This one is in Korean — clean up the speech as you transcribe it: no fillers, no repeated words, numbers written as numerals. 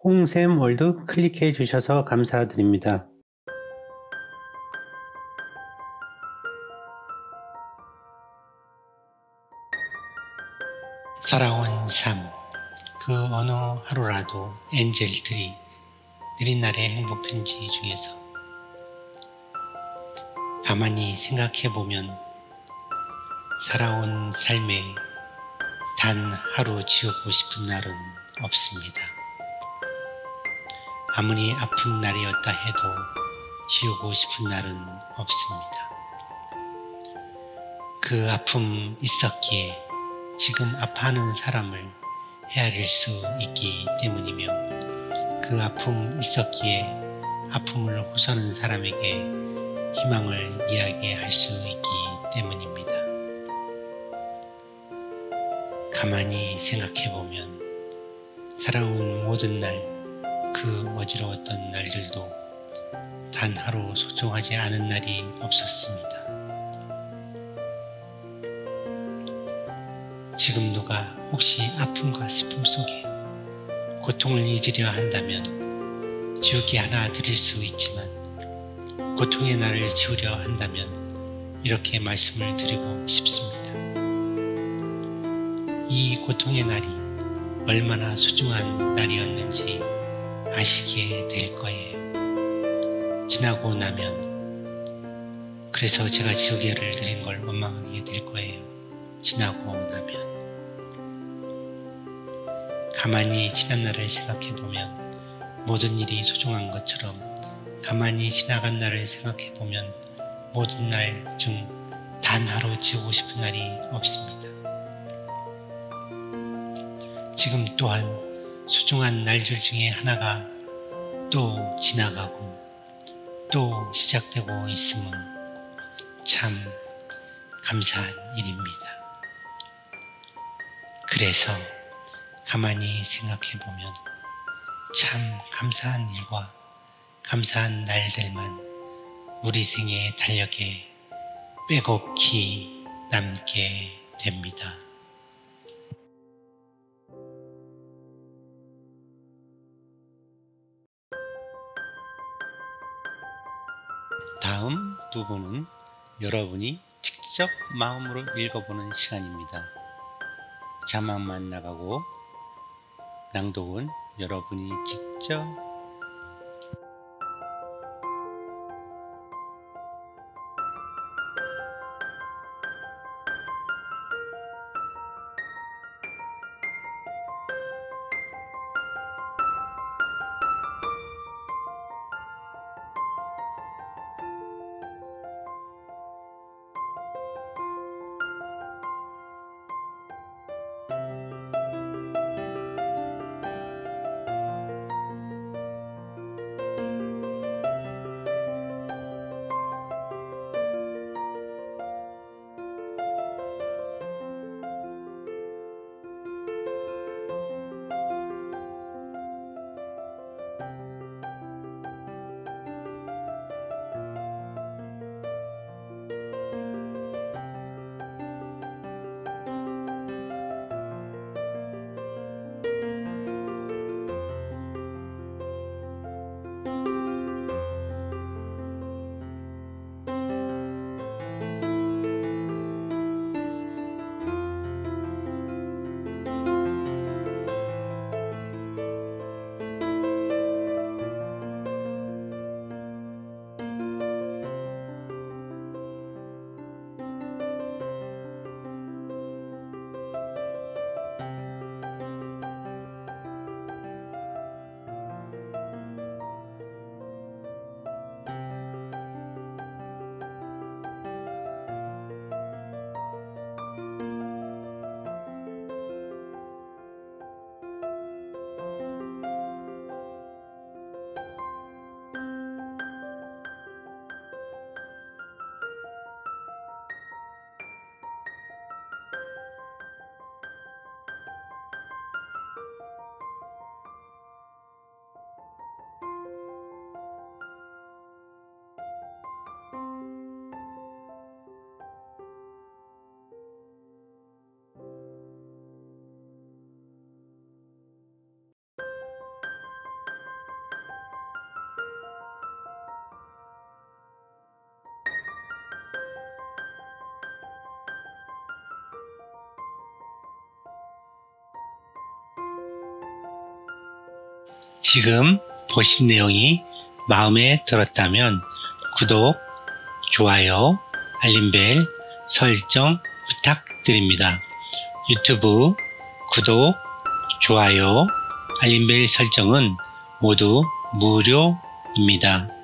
홍샘 월드 클릭해 주셔서 감사드립니다. 살아온 삶, 그 어느 하루라도 엔젤들이 느린 날의 행복편지 중에서 가만히 생각해보면 살아온 삶에 단 하루 지우고 싶은 날은 없습니다. 아무리 아픈 날이었다 해도 지우고 싶은 날은 없습니다. 그 아픔 있었기에 지금 아파하는 사람을 헤아릴 수 있기 때문이며, 그 아픔 있었기에 아픔을 호소하는 사람에게 희망을 이야기할 수 있기 때문입니다. 가만히 생각해보면 살아온 모든 날, 그 어지러웠던 날들도 단 하루 소중하지 않은 날이 없었습니다. 지금 누가 혹시 아픔과 슬픔 속에 고통을 잊으려 한다면 지우개 하나 드릴 수 있지만, 고통의 날을 지우려 한다면 이렇게 말씀을 드리고 싶습니다. 이 고통의 날이 얼마나 소중한 날이었는지 아시게 될 거예요. 지나고 나면, 그래서 제가 지우개를 드린 걸 원망하게 될 거예요. 지나고 나면. 가만히 지난 날을 생각해보면 모든 일이 소중한 것처럼, 가만히 지나간 날을 생각해보면 모든 날 중 단 하루 지우고 싶은 날이 없습니다. 지금 또한 소중한 날들 중에 하나가 또 지나가고 또 시작되고 있음은 참 감사한 일입니다. 그래서 가만히 생각해보면 참 감사한 일과 감사한 날들만 우리 생의 달력에 빼곡히 남게 됩니다. 다음 부분은 여러분이 직접 마음으로 읽어보는 시간입니다. 자막만 나가고 낭독은 여러분이 직접 지금 보신 내용이 마음에 들었다면 구독, 좋아요, 알림벨 설정 부탁드립니다. 유튜브 구독, 좋아요, 알림벨 설정은 모두 무료입니다.